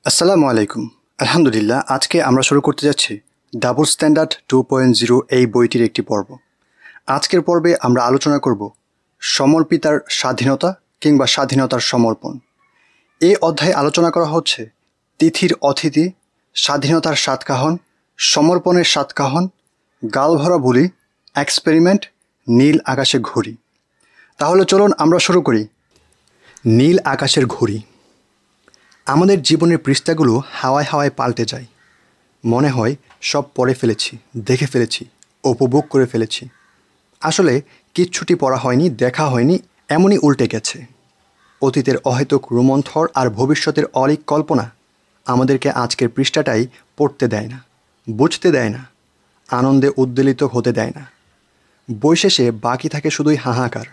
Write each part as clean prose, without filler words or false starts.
আসসালামু আলাইকুম। আলহামদুলিল্লাহ, আজকে আমরা শুরু করতে যাচ্ছি ডাবল স্ট্যান্ডার্ড 2.0 এই বইটির একটি পর্ব। আজকের পর্বে আমরা আলোচনা করব সমর্পিতার স্বাধীনতা কিংবা স্বাধীনতার সমর্পণ। এই অধ্যায়ে আলোচনা করা হচ্ছে তিথির অতিথি, স্বাধীনতার সাতকাহন, সমর্পণের সাতকাহন, গালভরা বুলি, এক্সপেরিমেন্ট, নীল আকাশে ঘড়ি। তাহলে চলুন আমরা শুরু করি। নীল আকাশের ঘড়ি। আমাদের জীবনের পৃষ্ঠাগুলো হাওয়ায় হাওয়ায় পাল্টে যায়। মনে হয় সব পড়ে ফেলেছি, দেখে ফেলেছি, উপভোগ করে ফেলেছি। আসলে কিচ্ছুটি পড়া হয়নি, দেখা হয়নি, এমনই উল্টে গেছে। অতীতের অহেতুক রোমন্থর আর ভবিষ্যতের অলীক কল্পনা আমাদেরকে আজকের পৃষ্ঠাটাই পড়তে দেয় না, বুঝতে দেয় না, আনন্দে উদ্বেলিত হতে দেয় না। বই শেষে বাকি থাকে শুধুই হাহাকার।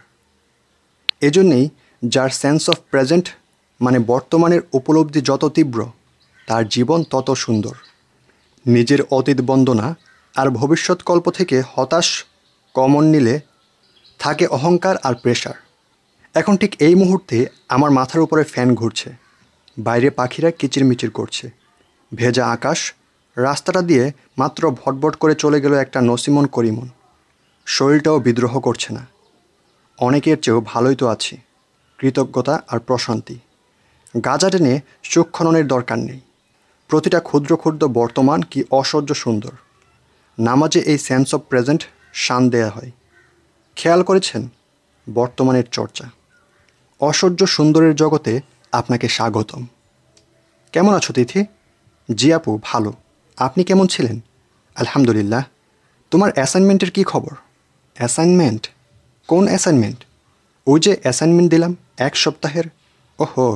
এজন্যেই যার সেন্স অফ প্রেজেন্ট মানে বর্তমানের উপলব্ধি যত তীব্র, তার জীবন তত সুন্দর। নিজের অতীত বন্দনা আর ভবিষ্যৎ কল্প থেকে হতাশ কমন নিলে থাকে অহংকার আর প্রেশার। এখন ঠিক এই মুহূর্তে আমার মাথার উপরে ফ্যান ঘুরছে, বাইরে পাখিরা কিচিরমিচির করছে, ভেজা আকাশ, রাস্তাটা দিয়ে মাত্র ভটভট করে চলে গেল একটা নসিমন করিমন। শরীরটাও বিদ্রোহ করছে না। অনেকের চেয়েও ভালোই তো আছি। কৃতজ্ঞতা আর প্রশান্তি। গাজা টেনে চোখ খননের দরকার নেই। প্রতিটা ক্ষুদ্র ক্ষুদ্র বর্তমান কি অসহ্য সুন্দর। নামাজে এই সেন্স অফ প্রেজেন্ট শান দেয়া হয়। খেয়াল করেছেন বর্তমানের চর্চা। অসহ্য সুন্দরের জগতে আপনাকে স্বাগতম। কেমন আছো তিথি? জি আপু, ভালো। আপনি কেমন ছিলেন? আলহামদুলিল্লাহ। তোমার অ্যাসাইনমেন্টের কী খবর? অ্যাসাইনমেন্ট? কোন অ্যাসাইনমেন্ট? ওই যে অ্যাসাইনমেন্ট দিলাম 1 সপ্তাহের। ওহো,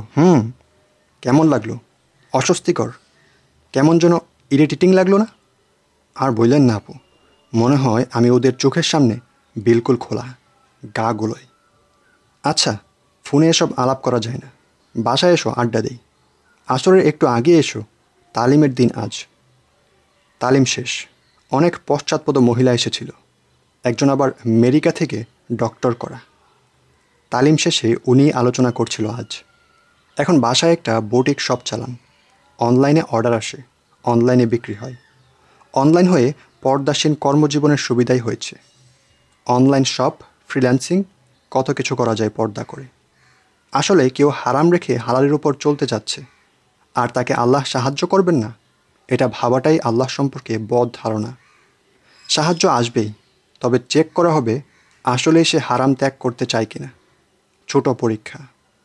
কেমন লাগলো? অস্বস্তিকর? কেমন যেন ইরিটেটিং লাগলো না? আর বললেন না আপু, মনে হয় আমি ওদের চোখের সামনে বিলকুল খোলা, গা গুলোয়। আচ্ছা, ফোনে এসব আলাপ করা যায় না। বাসায় এসো, আড্ডা দেই। আসরের একটু আগে এসো। তালিমের দিন আজ। তালিম শেষ। অনেক পশ্চাৎপদ মহিলা এসেছিল। একজন আবার আমেরিকা থেকে ডক্টর করা। তালিম শেষে উনি আলোচনা করছিল আজ। এখন বাসায় একটা বুটিক শপ চালান। অনলাইনে অর্ডার আসে, অনলাইনে বিক্রি হয়। অনলাইন হয়ে পর্দাসীন কর্মজীবনের সুবিধাই হয়েছে। অনলাইন শপ, ফ্রিল্যান্সিং, কত কিছু করা যায় পর্দা করে। আসলে কেউ হারাম রেখে হালালের উপর চলতে যাচ্ছে, আর তাকে আল্লাহ সাহায্য করবেন না, এটা ভাবাটাই আল্লাহ সম্পর্কে বদ ধারণা। সাহায্য আসবেই, তবে চেক করা হবে আসলেই সে হারাম ত্যাগ করতে চায় কিনা। ছোট পরীক্ষা।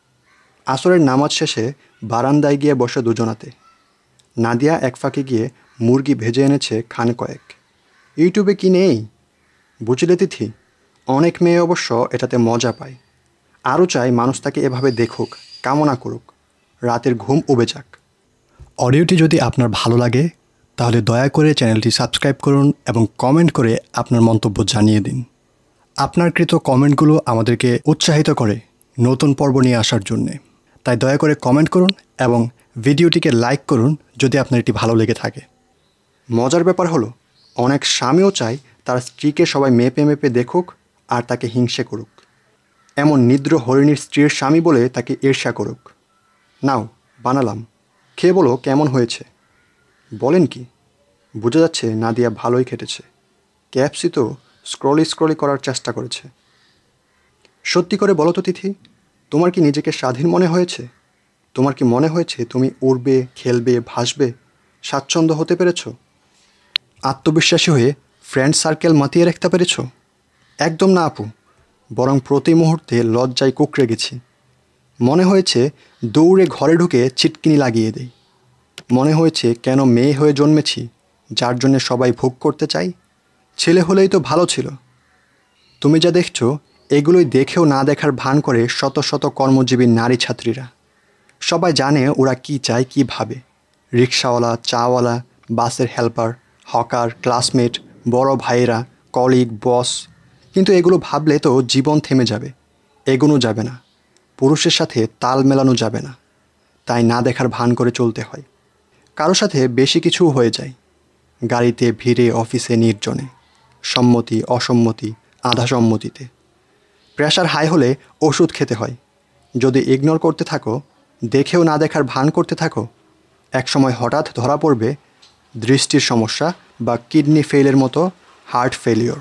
আসরের নামাজ শেষে বারান্দায় গিয়ে বসে দুজনাতে। নাদিয়া এক ফাঁকে গিয়ে মুরগি ভেজে এনেছে খান কয়েক। ইউটিউবে কি নেই? বুঝলে তিথি, অনেক মেয়ে অবশ্য এটাতে মজা পায়। আরও চাই মানুষ তাকে এভাবে দেখুক, কামনা করুক, রাতের ঘুম উবে যাক। অডিওটি যদি আপনার ভালো লাগে তাহলে দয়া করে চ্যানেলটি সাবস্ক্রাইব করুন এবং কমেন্ট করে আপনার মন্তব্য জানিয়ে দিন। আপনার কৃত কমেন্টগুলো আমাদেরকে উৎসাহিত করে নতুন পর্ব নিয়ে আসার জন্যে। তাই দয়া করে কমেন্ট করুন এবং ভিডিওটিকে লাইক করুন যদি আপনার এটি ভালো লেগে থাকে। মজার ব্যাপার হলো, অনেক স্বামীও চায় তার স্ত্রীকে সবাই মেপে মেপে দেখুক আর তাকে হিংসে করুক। এমন নিদ্র হরিণীর স্ত্রীর স্বামী বলে তাকে ঈর্ষা করুক। নাও, বানালাম, খেয়ে বলো কেমন হয়েছে। বলেন কি? বোঝা যাচ্ছে নাদিয়া ভালোই খেটেছে। ক্যাপসি তো স্ক্রলি করার চেষ্টা করেছে। সত্যি করে বলো তো তিথি, তোমার কি নিজেকে স্বাধীন মনে হয়েছে? তোমার কি মনে হয়েছে তুমি উড়বে, খেলবে, ভাসবে, স্বাচ্ছন্দ্য হতে পেরেছ? আত্মবিশ্বাসী হয়ে ফ্রেন্ড সার্কেল মাতিয়ে রাখতে পেরেছ? একদম না আপু, বরং প্রতি মুহূর্তে লজ্জায় কুঁকড়ে গেছি। মনে হয়েছে দৌড়ে ঘরে ঢুকে ছিটকিনি লাগিয়ে দেই। মনে হয়েছে কেন মেয়ে হয়ে জন্মেছি, যার জন্যে সবাই ভোগ করতে চাই। ছেলে হলেই তো ভালো ছিল। তুমি যা দেখছো এগুলোই দেখেও না দেখার ভান করে শত শত কর্মজীবী নারী ছাত্রীরা। সবাই জানে ওরা কি চায়, কি ভাবে। রিক্সাওয়ালা, চাওয়ালা, বাসের হেল্পার, হকার, ক্লাসমেট, বড় ভাইয়েরা, কলিগ, বস। কিন্তু এগুলো ভাবলে তো জীবন থেমে যাবে, এগোনো যাবে না, পুরুষের সাথে তাল মেলানো যাবে না। তাই না দেখার ভান করে চলতে হয়। কারো সাথে বেশি কিছুও হয়ে যায়। গাড়িতে, ভিড়ে, অফিসে, নির্জনে, সম্মতি, অসম্মতি, আধা সম্মতিতে। প্রেশার হাই হলে ওষুধ খেতে হয়। যদি ইগনোর করতে থাকো, দেখেও না দেখার ভান করতে থাকো, একসময় হঠাৎ ধরা পড়বে দৃষ্টির সমস্যা বা কিডনি ফেইলের মতো হার্ট ফেলিওর।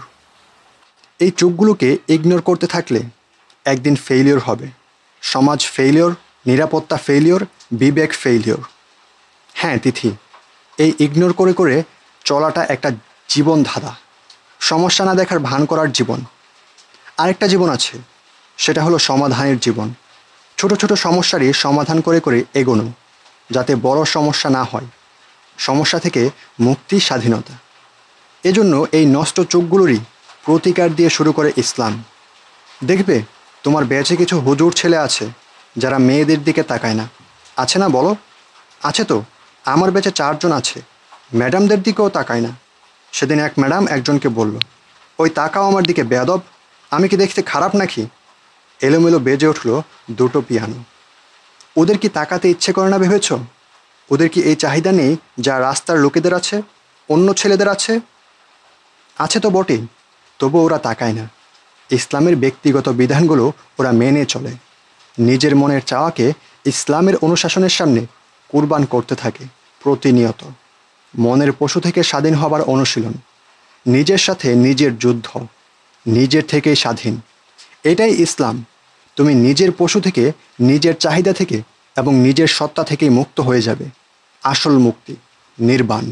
এই চোখগুলোকে ইগনোর করতে থাকলে একদিন ফেইলিওর হবে। সমাজ ফেইলিওর, নিরাপত্তা ফেইলিওর, বিবেক ফেইলিওর। হ্যাঁ তিথি, এই ইগনোর করে করে চলাটা একটা জীবন ধাঁধা। সমস্যা না দেখার ভান করার জীবন। আরেকটা জীবন আছে, সেটা হলো সমাধানের জীবন। ছোট ছোট সমস্যারই সমাধান করে করে এগোনো, যাতে বড় সমস্যা না হয়। সমস্যা থেকে মুক্তি, স্বাধীনতা। এজন্য এই নষ্ট চোখগুলোরই প্রতিকার দিয়ে শুরু করে ইসলাম। দেখবে তোমার ব্যাচে কিছু হুজুর ছেলে আছে যারা মেয়েদের দিকে তাকায় না। আছে না বলো? আছে তো। আমার ব্যাচে 4 জন আছে, ম্যাডামদের দিকেও তাকায় না। সেদিন এক ম্যাডাম একজনকে বলল, ওই তাকাও আমার দিকে বেয়াদব, আমি কি দেখতে খারাপ নাকি? এলোমেলো বেজে উঠল 2টো পিয়ানো। ওদের কি তাকাতে ইচ্ছে করে না ভেবেছ? ওদের কি এই চাহিদা নেই যা রাস্তার লোকেদের আছে, অন্য ছেলেদের আছে? আছে তো বটেই, তবু ওরা তাকায় না। ইসলামের ব্যক্তিগত বিধানগুলো ওরা মেনে চলে। নিজের মনের চাওয়াকে ইসলামের অনুশাসনের সামনে কুরবান করতে থাকে প্রতিনিয়ত। মনের পশু থেকে স্বাধীন হবার অনুশীলন, নিজের সাথে নিজের যুদ্ধ, নিজের থেকেই স্বাধীন। এটাই ইসলাম। তুমি নিজের পশু থেকে, নিজের চাহিদা থেকে এবং নিজের সত্তা থেকেই মুক্ত হয়ে যাবে। আসল মুক্তি, নির্বাণ।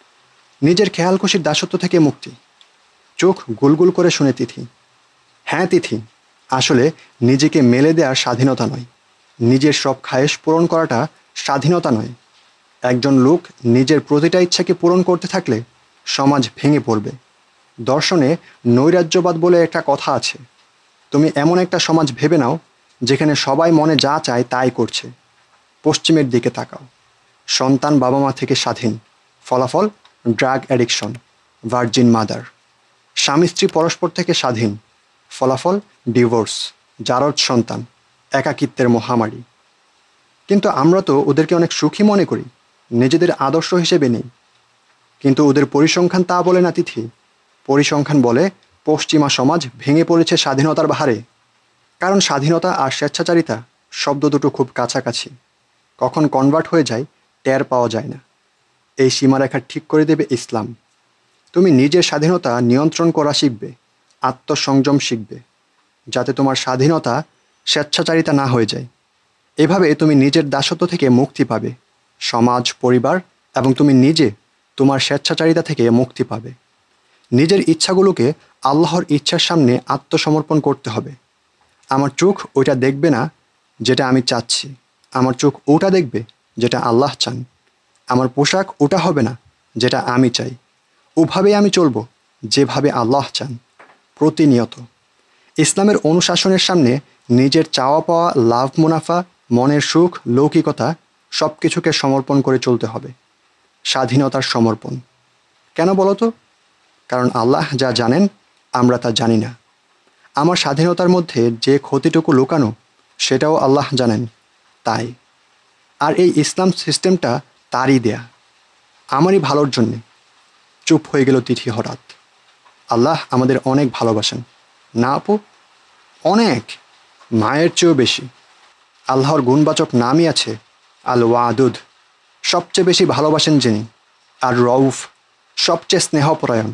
নিজের খেয়ালখুশির দাসত্ব থেকে মুক্তি। চোখ গুলগুল করে শুনে তিথি। হ্যাঁ তিথি, আসলে নিজেকে মেলে দেওয়ার স্বাধীনতা নয়, নিজের সব খায়েশ পূরণ করাটা স্বাধীনতা নয়। একজন লোক নিজের প্রতিটা ইচ্ছাকে পূরণ করতে থাকলে সমাজ ভেঙে পড়বে। দর্শনে নৈরাজ্যবাদ বলে একটা কথা আছে। তুমি এমন একটা সমাজ ভেবে নাও যেখানে সবাই মনে যা চায় তাই করছে। পশ্চিমের দিকে তাকাও। সন্তান বাবা মা থেকে স্বাধীন, ফলাফল ড্রাগ অ্যাডিকশন, ভার্জিন মাদার। স্বামী স্ত্রী পরস্পর থেকে স্বাধীন, ফলাফল ডিভোর্স, জারজ সন্তান, একাকিত্বের মহামারী। কিন্তু আমরা তো ওদেরকে অনেক সুখী মনে করি, নিজেদের আদর্শ হিসেবে নেই। কিন্তু ওদের পরিসংখ্যান তা বলে না তিথি। পরিসংখ্যান বলে পশ্চিমা সমাজ ভেঙে পড়েছে স্বাধীনতার ভারে। কারণ স্বাধীনতা আর স্বেচ্ছাচারিতা শব্দ দুটো খুব কাছাকাছি। কখন কনভার্ট হয়ে যায় টের পাওয়া যায় না। এই সীমারেখা ঠিক করে দেবে ইসলাম। তুমি নিজের স্বাধীনতা নিয়ন্ত্রণ করা শিখবে, আত্মসংযম শিখবে, যাতে তোমার স্বাধীনতা স্বেচ্ছাচারিতা না হয়ে যায়। এভাবে তুমি নিজের দাসত্ব থেকে মুক্তি পাবে, সমাজ, পরিবার এবং তুমি নিজে তোমার স্বেচ্ছাচারিতা থেকে মুক্তি পাবে। নিজের ইচ্ছাগুলোকে আল্লাহর ইচ্ছার সামনে আত্মসমর্পণ করতে হবে। আমার চোখ ওইটা দেখবে না যেটা আমি চাচ্ছি, আমার চোখ ওটা দেখবে যেটা আল্লাহ চান। আমার পোশাক ওটা হবে না যেটা আমি চাই, ওভাবেই আমি চলবো যেভাবে আল্লাহ চান। প্রতিনিয়ত ইসলামের অনুশাসনের সামনে নিজের চাওয়া পাওয়া, লাভ মুনাফা, মনের সুখ, লৌকিকতা সব কিছুকে সমর্পণ করে চলতে হবে। স্বাধীনতার সমর্পণ। কেন বলো তো? কারণ আল্লাহ যা জানেন আমরা তা জানি না। আমার স্বাধীনতার মধ্যে যে ক্ষতিটুকু লুকানো সেটাও আল্লাহ জানেন। তাই আর এই ইসলাম সিস্টেমটা তারই দেয়া, আমারই ভালোর জন্যে। চুপ হয়ে গেল তিথি হঠাৎ। আল্লাহ আমাদের অনেক ভালোবাসেন না আপু? অনেক, মায়ের চেয়েও বেশি। আল্লাহর গুণবাচক নামই আছে আল ওয়াদুদ, সবচেয়ে বেশি ভালোবাসেন যিনি। আর রউফ, সবচেয়ে স্নেহপরায়ণ।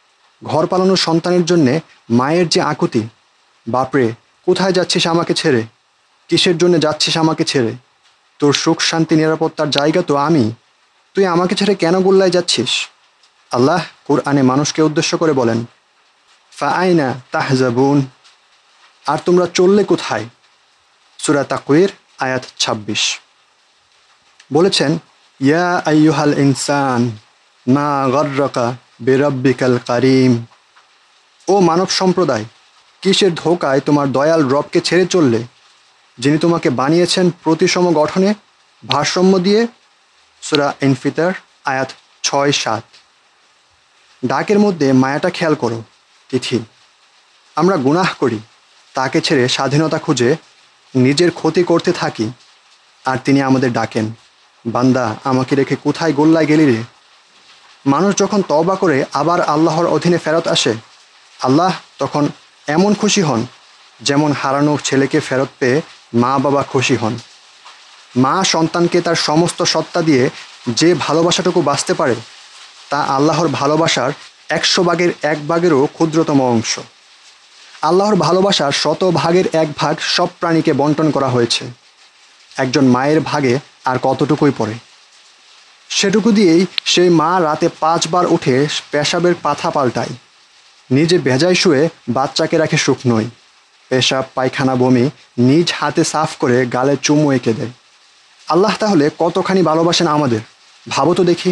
ঘর পালানো সন্তানের জন্যে মায়ের যে আকুতি, বাপরে কোথায় যাচ্ছিস আমাকে ছেড়ে, কিসের জন্য যাচ্ছিস আমাকে ছেড়ে, তোর সুখ শান্তি নিরাপত্তার জায়গা তো আমি, তুই আমাকে ছেড়ে কেন গোল্লায় যাচ্ছিস? আল্লাহ কুরআনে মানুষকে উদ্দেশ্য করে বলেন, ফাআইনা তাহজাবুন, আর তোমরা চললে কোথায়? সূরা তাকওয়ির আয়াত 26। বলেছেন, ইয়া আইয়ুহাল ইনসান মা গররাকা বিরাব্বিকাল কারীম। ও মানব সম্প্রদায়, কিসের ধোকায় তোমার দয়াল রবকে ছেড়ে চললে, যিনি তোমাকে বানিয়েছেন প্রতিসম গঠনে, ভারসাম্য দিয়ে। সূরা ইনফিতার আয়াত 6-7। ডাকের মধ্যে মায়াটা খেয়াল করো তিথি। আমরা গুনাহ করি, তাকে ছেড়ে স্বাধীনতা খুঁজে নিজের ক্ষতি করতে থাকি, আর তিনি আমাদের ডাকেন, বান্দা আমাকে রেখে কোথায় গোল্লায় গেলি রে? মানুষ যখন তওবা করে আবার আল্লাহর অধীনে ফেরত আসে, আল্লাহ তখন এমন খুশি হন যেমন হারানো ছেলেকে ফেরত পেয়ে মা বাবা খুশি হন। মা সন্তানকে তার সমস্ত সত্তা দিয়ে যে ভালোবাসাটুকু বাঁচতে পারে তা আল্লাহর ভালোবাসার 100 ভাগের 1 ভাগেরও ক্ষুদ্রতম অংশ। আল্লাহর ভালোবাসার 100 ভাগের 1 ভাগ সব প্রাণীকে বন্টন করা হয়েছে। একজন মায়ের ভাগে আর কতটুকুই পড়ে, সেটুকু দিয়েই সেই মা রাতে 5 বার উঠে পেশাবের পাথা পাল্টায়, নিজে ভেজায় শুয়ে বাচ্চাকে রাখে শুকনোই, পেশাব পায়খানা বমি নিজ হাতে সাফ করে গালে চুমু এঁকে দেয়। আল্লাহ তাহলে কতখানি ভালোবাসেন আমাদের, ভাবো তো দেখি।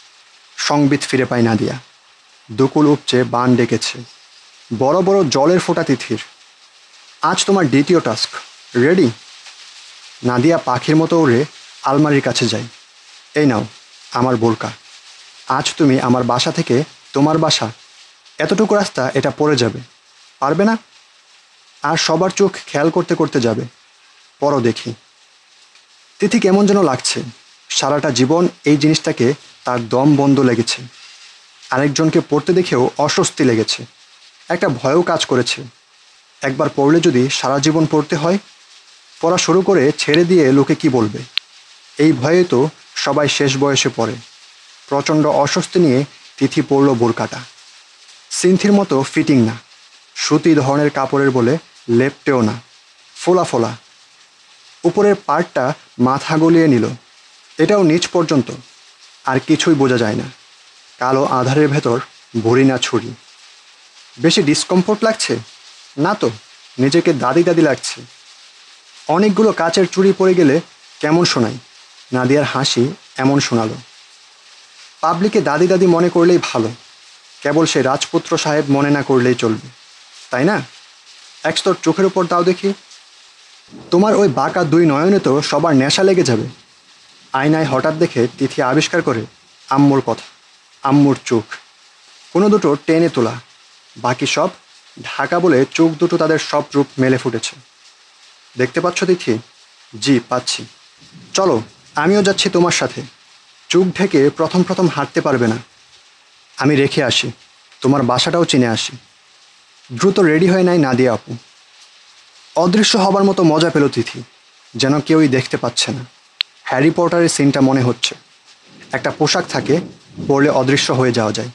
সংবিত ফিরে পায় নাদিয়া, দুকুল উপচে বান ডেকেছে, বড় বড় জলের ফোঁটা তিথির। আজ তোমার দ্বিতীয় টাস্ক, রেডি? নাদিয়া পাখির মতো উড়ে আলমারির কাছে যায়। এই নাও আমার বোরকা, আজ তুমি আমার বাসা থেকে তোমার বাসা এতটুকু রাস্তা এটা পড়ে যাবে, পারবে না? আর সবার চোখ খেয়াল করতে করতে যাবে, পরও দেখি। তিথি কেমন যেন লাগছে, সারাটা জীবন এই জিনিসটাকে তার দম বন্ধ লেগেছে। আরেকজনকে পড়তে দেখেও অস্বস্তি লেগেছে, একটা ভয়ও কাজ করেছে। একবার পড়লে যদি সারা জীবন পড়তে হয়, পড়া শুরু করে ছেড়ে দিয়ে লোকে কি বলবে, এই ভয়ে তো সবাই শেষ বয়সে পড়ে। প্রচণ্ড অস্বস্তি নিয়ে তিথি পড়ল বোরকাটা। সিনথির মতো ফিটিং না, সুতি ধরনের কাপড়ের বলে লেপটেও না, ফোলা ফোলা। উপরের পার্টটা মাথা গলিয়ে নিল, এটাও নিচ পর্যন্ত, আর কিছুই বোঝা যায় না। কালো আধারের ভেতর ভরি না ছুরি। বেশি ডিসকমফোর্ট লাগছে না তো, নিজেকে দাদি দাদি লাগছে। অনেকগুলো কাচের চুড়ি পড়ে গেলে কেমন শোনায়, নাদিয়ার হাসি এমন শোনালো। পাবলিকে দাদি দাদি মনে করলেই ভালো, কেবল সে রাজপুত্র সাহেব মনে না করলেই চলবে, তাই না? এক স্তর চোখের উপর দাও দেখি। তোমার ওই বাঁকা 2 নয়নে তো সবার নেশা লেগে যাবে। আয়নায় হঠাৎ দেখে তিথি আবিষ্কার করে আম্মুর কথা, আম্মুর চোখ, কোনো দুটো টেনে তোলা, বাকি সব ঢাকা বলে চোখ দুটো তাদের সব রূপ মেলে ফুটেছে। দেখতে পাচ্ছ তিথি? জি পাচ্ছি। চলো আমিও যাচ্ছি তোমার সাথে। চোখ ঢেকে প্রথম প্রথম হাঁটতে পারবে না, আমি রেখে আসি, তোমার বাসাটাও চিনে আসি। দ্রুত রেডি হয়ে নেয় নাদিয়া আপু। অদৃশ্য হবার মতো মজা পেল তিথি, যেন কেউই দেখতে পাচ্ছে না। হ্যারি পটারের সিনটা মনে হচ্ছে, একটা পোশাক থাকে, পরলে অদৃশ্য হয়ে যাওয়া যায়।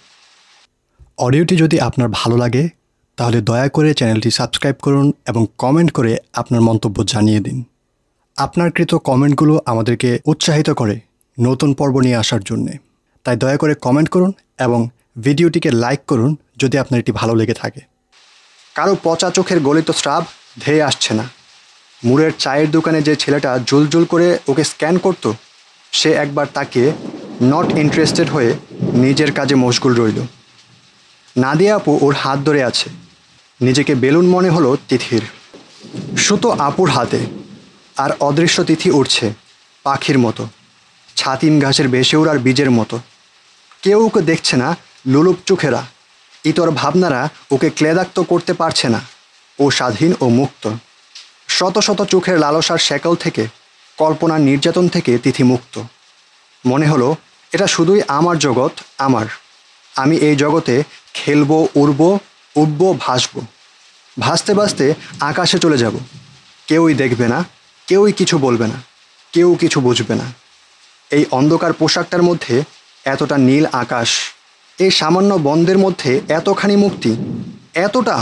অডিওটি যদি আপনার ভালো লাগে তাহলে দয়া করে চ্যানেলটি সাবস্ক্রাইব করুন এবং কমেন্ট করে আপনার মন্তব্য জানিয়ে দিন। আপনার কৃত কমেন্টগুলো আমাদেরকে উৎসাহিত করে নতুন পর্ব নিয়ে আসার জন্যে। তাই দয়া করে কমেন্ট করুন এবং ভিডিওটিকে লাইক করুন যদি আপনার এটি ভালো লেগে থাকে। কারো পচা চোখের গলিত স্রাব ধেয়ে আসছে না। মুড়ের চায়ের দোকানে যে ছেলেটা জুলজুল করে ওকে স্ক্যান করত, সে একবার তাকিয়ে নট ইন্টারেস্টেড হয়ে নিজের কাজে মশগুল রইল। নাদিয়া আপু ওর হাত ধরে আছে, নিজেকে বেলুন মনে হলো তিথির। সুতো আপুর হাতে, আর অদৃশ্য তিথি উড়ছে পাখির মতো, ছাতিম ঘাসের ভেসে ওড়ার বীজের মতো। কেউ ওকে দেখছে না, লুলুপ চোখেরা, ইতর ভাবনারা ওকে ক্লেদাক্ত করতে পারছে না। ও স্বাধীন ও মুক্ত। শত শত চোখের লালসার শেকল থেকে, কল্পনার নির্যাতন থেকে তিথি মুক্ত। মনে হলো এটা শুধুই আমার জগৎ, আমার। আমি এই জগতে খেলবো, উড়বো, উঠবো, ভাসবো। ভাসতে ভাসতে আকাশে চলে যাব। কেউই দেখবে না, কেউই কিছু বলবে না, কেউ কিছু বুঝবে না। এই অন্ধকার পোশাকটার মধ্যে এতটা নীল আকাশ, এই সামান্য বন্ধের মধ্যে এতখানি মুক্তি, এতটা।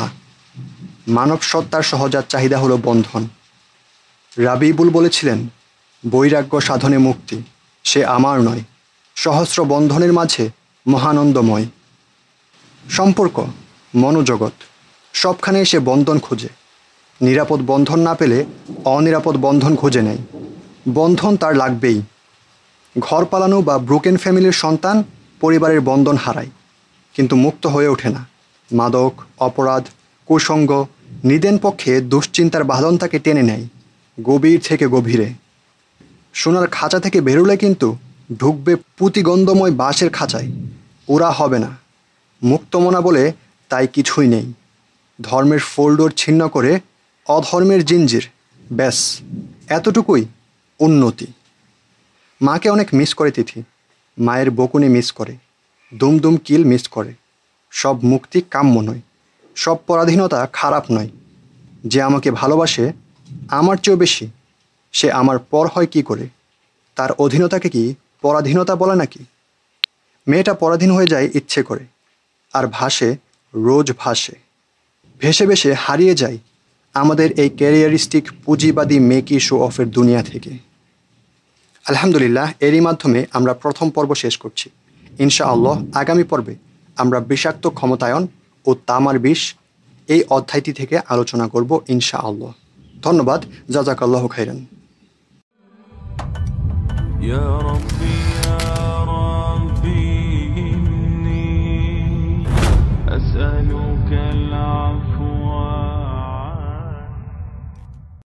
মানব সত্তার সহজাত চাহিদা হলো বন্ধন। রাবিবুল বলেছিলেন, বৈরাগ্য সাধনে মুক্তি, সে আমার নয়, সহস্র বন্ধনের মাঝে মহানন্দময়। সম্পর্ক, মনোজগৎ, সবখানেই সে বন্ধন খোঁজে। নিরাপদ বন্ধন না পেলে অনিরাপদ বন্ধন খুঁজে নেয়। বন্ধন তার লাগবেই। ঘর পালানো বা ব্রোকেন ফ্যামিলির সন্তান পরিবারের বন্ধন হারায়, কিন্তু মুক্ত হয়ে ওঠে না। মাদক, অপরাধ, কুসঙ্গ নিদেন পক্ষে দুশ্চিন্তার বাঁধন তাকে টেনে নেয় গভীর থেকে গভীরে। সোনার খাঁচা থেকে বেরোলে কিন্তু ঢুকবে পুঁতিগন্ধময় বাঁশের খাঁচায়, ওরা হবে না। মুক্তমনা বলে তাই কিছুই নেই। ধর্মের ফোল্ডর ছিন্ন করে অধর্মের জিঞ্জির, ব্যাস এতটুকুই উন্নতি। মাকে অনেক মিস করে তিথি, মায়ের বকুনি মিস করে, দুমদুম কিল মিস করে। সব মুক্তি কাম্য নয়, সব পরাধীনতা খারাপ নয়। যে আমাকে ভালোবাসে আমার চেয়েও বেশি, সে আমার পর হয় কি করে? তার অধীনতাকে কি পরাধীনতা বলে নাকি? মেয়েটা পরাধীন হয়ে যায় ইচ্ছে করে, আর ভাসে, রোজ ভাসে, ভেসে ভেসে হারিয়ে যায় আমাদের এই ক্যারিয়ারিস্টিক পুঁজিবাদী মেকি শো অফের দুনিয়া থেকে। আলহামদুলিল্লাহ, এরই মাধ্যমে আমরা প্রথম পর্ব শেষ করছি। ইনশাআল্লাহ আগামী পর্বে আমরা বিষাক্ত ক্ষমতায়ন ও তামার বিষ এই অধ্যায়টি থেকে আলোচনা করব ইনশাআল্লাহ। ধন্যবাদ। জাযাকাল্লাহু খাইরান। يا ربي إني أسألك العفو